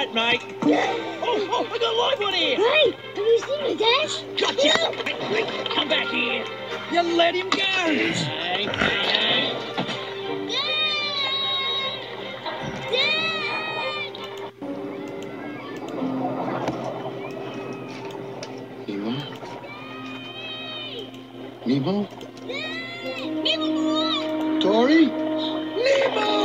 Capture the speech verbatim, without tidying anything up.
right, mate. Oh, oh, I got a live one here. Hey, have you seen me, Dad? Gotcha. Hey, hey, come back here. You let him go. Hey, hey, hey. Nemo? Nemo? Nemo! Dory? Nemo!